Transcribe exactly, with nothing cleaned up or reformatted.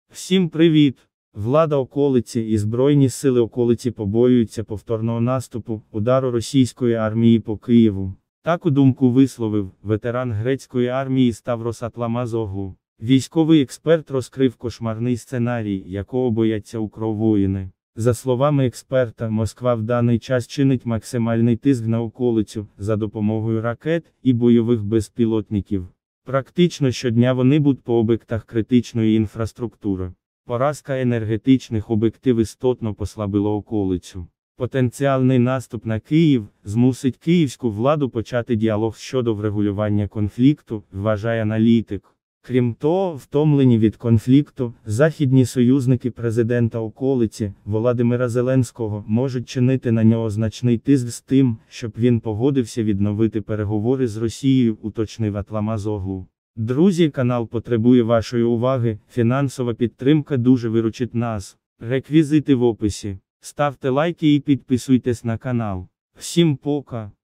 Всім привіт! Влада околиці і Збройні сили околиці побоюються повторного наступу, удару російської армії по Києву. Таку думку висловив ветеран грецької армії Ставрос Атламазоглу. Військовий експерт розкрив кошмарний сценарій, якого бояться укровоїни. За словами експерта, Москва в даний час чинить максимальний тиск на околицю за допомогою ракет і бойових безпілотників. Практично щодня вони б'ють по об'єктах критичної інфраструктури. Поразка енергетичних об'єктів істотно послабила околицю. Потенціальний наступ на Київ змусить київську владу почати діалог щодо врегулювання конфлікту, вважає аналітик. Крім того, втомлені від конфлікту, західні союзники президента околиці, Володимира Зеленського, можуть чинити на нього значний тиск з тим, щоб він погодився відновити переговори з Росією, уточнив Атламазоглу. Друзі, канал потребує вашої уваги, фінансова підтримка дуже виручить нас. Реквізити в описі. Ставте лайки і підписуйтесь на канал. Всім пока!